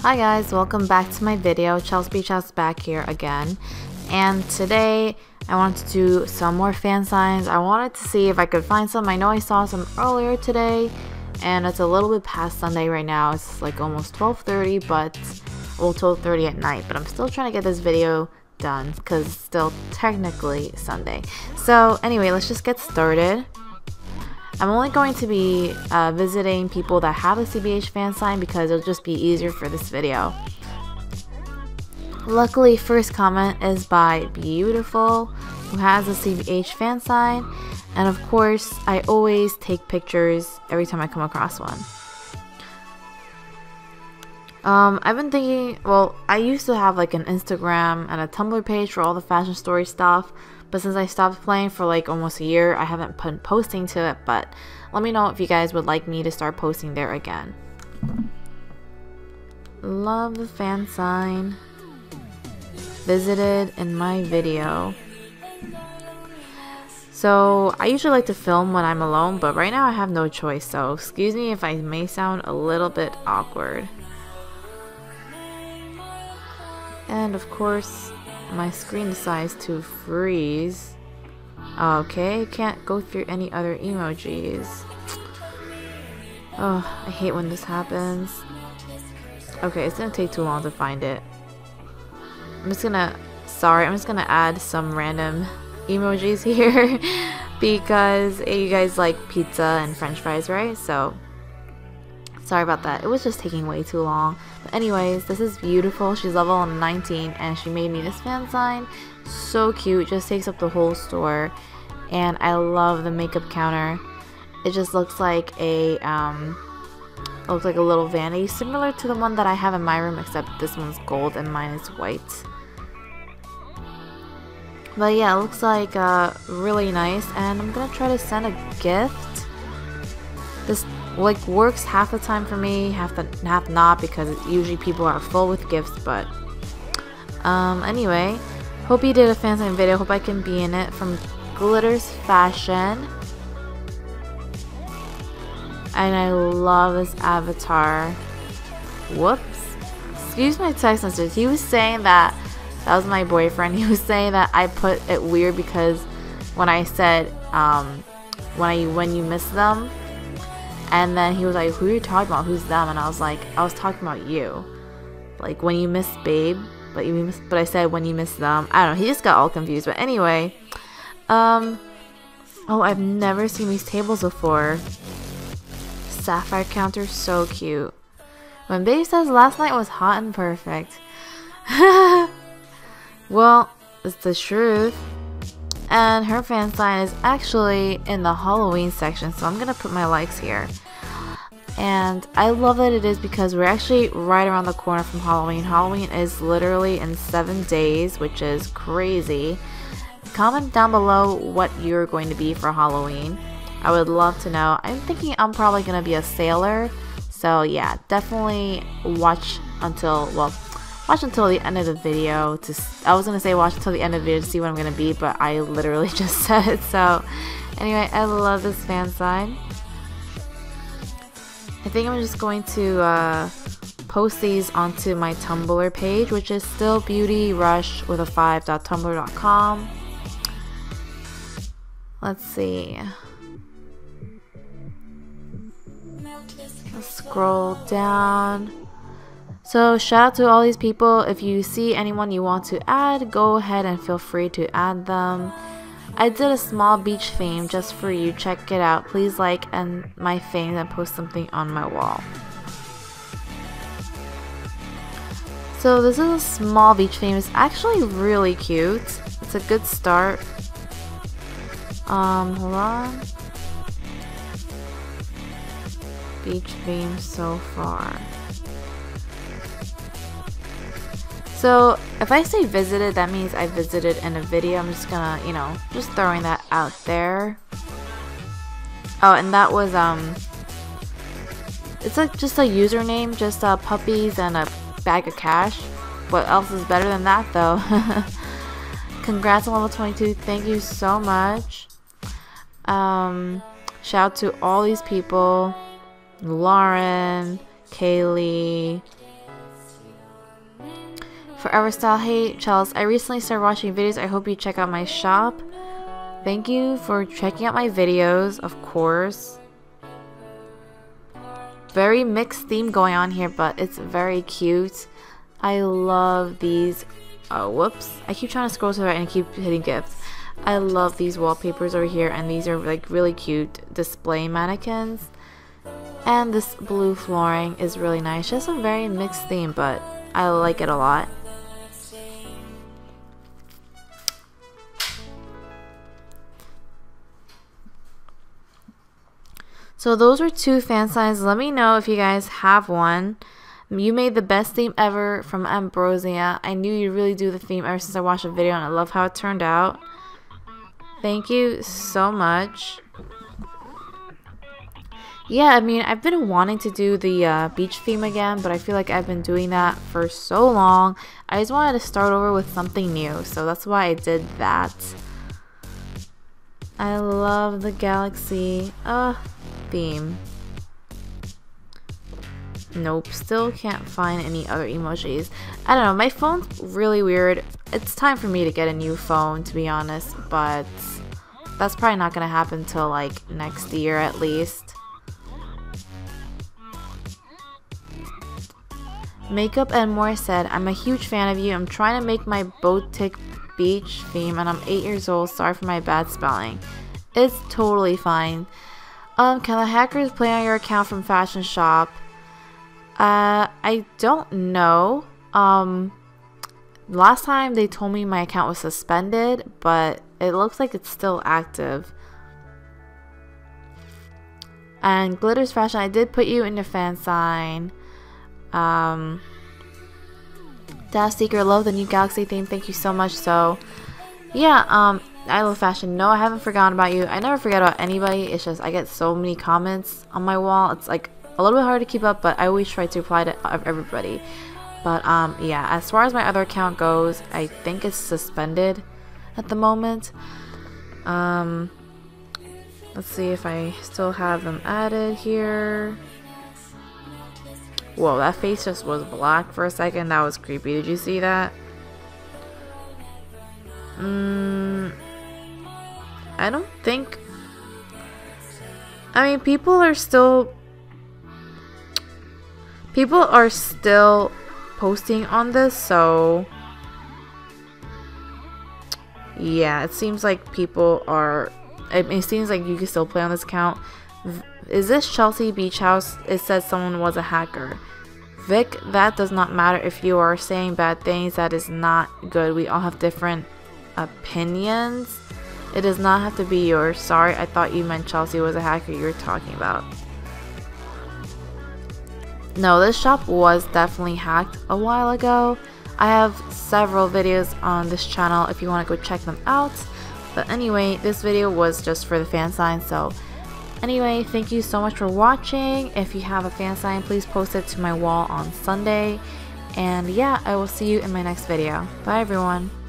Hi guys, welcome back to my video. Chelsea Beach House back here again, and today I wanted to do some more fan signs. I wanted to see if I could find some. I know I saw some earlier today, and it's a little bit past Sunday right now. It's like almost 12:30, but well, 12:30 at night, but I'm still trying to get this video done because it's still technically Sunday. So anyway, let's just get started. I'm only going to be visiting people that have a CBH fan sign because it'll just be easier for this video. Luckily, first comment is by Beautiful, who has a CBH fan sign, and of course I always take pictures every time I come across one. I've been thinking, well, I used to have like an Instagram and a Tumblr page for all the fashion story stuff, but since I stopped playing for like almost a year, I haven't been posting to it. But let me know if you guys would like me to start posting there again. Love the fan sign. Visited in my video. So I usually like to film when I'm alone, but right now I have no choice, so excuse me if I may sound a little bit awkward. And of course, my screen decides to freeze. Okay, can't go through any other emojis. Oh, I hate when this happens. Okay, it's gonna take too long to find it. I'm just gonna add some random emojis here because you guys like pizza and french fries, right? So sorry about that. It was just taking way too long. But anyways, this is Beautiful. She's level 19 and she made me this fan sign. So cute. Just takes up the whole store. And I love the makeup counter. It just looks like a little vanity, similar to the one that I have in my room, except this one's gold and mine is white. But yeah, it looks like really nice, and I'm gonna try to send a gift. This like works half the time for me, half not, because usually people are full with gifts. But anyway, hope you did a fan sign video. Hope I can be in it. From Glitters Fashion, and I love this avatar. Whoops, excuse my text message. He was saying that was my boyfriend. He was saying that I put it weird because when I said when you miss them. And then he was like, who are you talking about? Who's them? And I was like, I was talking about you. Like, when you miss babe. But I said when you miss them. I don't know. He just got all confused. But anyway. Oh, I've never seen these tables before. Sapphire counter. So cute. When babe says last night was hot and perfect. Well, it's the truth. And her fan sign is actually in the Halloween section, so I'm gonna put my likes here. And I love that it is because we're actually right around the corner from Halloween. Halloween is literally in 7 days, which is crazy. Comment down below what you're going to be for Halloween. I would love to know. I'm thinking I'm probably gonna be a sailor, so yeah, definitely watch until the end of the video. I was gonna say watch until the end of the video to see what I'm gonna be, but I literally just said it. So anyway, I love this fan sign. I think I'm just going to post these onto my Tumblr page, which is still beautyrush with a 5.tumblr.com. Let's see. Let's scroll down. So shout out to all these people. If you see anyone you want to add, go ahead and feel free to add them. I did a small beach theme just for you. Check it out. Please like my thing and post something on my wall. So this is a small beach theme. It's actually really cute. It's a good start. Hold on. Beach theme so far. So if I say visited, that means I visited in a video. I'm just gonna, just throwing that out there. Oh, and that was, it's like just a username, just puppies and a bag of cash. What else is better than that, though? Congrats on level 22. Thank you so much. Shout out to all these people. Lauren, Kaylee, Forever Style. Hey, Chels, I recently started watching videos. I hope you check out my shop. Thank you for checking out my videos, of course. Very mixed theme going on here, but it's very cute. I love these. Oh, whoops. I keep trying to scroll to the right and keep hitting gifts. I love these wallpapers over here, and these are like really cute display mannequins. And this blue flooring is really nice. Just a very mixed theme, but I like it a lot. So those are 2 fan signs. Let me know if you guys have one. You made the best theme ever from Ambrosia. I knew you really do the theme ever since I watched the video, and I love how it turned out. Thank you so much. Yeah, I mean, I've been wanting to do the beach theme again, but I feel like I've been doing that for so long. I just wanted to start over with something new, so that's why I did that. I love the galaxy theme. Nope, still can't find any other emojis. I don't know, my phone's really weird. It's time for me to get a new phone, to be honest, but that's probably not gonna happen till like next year at least. Makeup and More said, I'm a huge fan of you. I'm trying to make my Botic beach theme and I'm 8 years old. Sorry for my bad spelling. It's totally fine. Can the hackers play on your account from Fashion Shop? I don't know. Last time they told me my account was suspended, but it looks like it's still active. And Glitters Fashion, I did put you in your fan sign. Dash Seeker, love the new Galaxy theme. Thank you so much. So, yeah, I love fashion. No, I haven't forgotten about you. I never forget about anybody. It's just I get so many comments on my wall. It's like a little bit hard to keep up, but I always try to reply to everybody. But yeah, as far as my other account goes, I think it's suspended at the moment. Let's see if I still have them added here. Whoa, that face just was black for a second. That was creepy. Did you see that? I don't think... I mean, people are still posting on this, so... yeah, it seems like people are... it seems like you can still play on this account. Is this Chelsea Beach House? It says someone was a hacker. Vic, that does not matter if you are saying bad things. That is not good. We all have different opinions. It does not have to be yours. Sorry, I thought you meant Chelsea was a hacker you were talking about. No, this shop was definitely hacked a while ago. I have several videos on this channel if you want to go check them out. But anyway, this video was just for the fan sign, so anyway, thank you so much for watching. If you have a fan sign, please post it to my wall on Sunday. And yeah, I will see you in my next video. Bye everyone.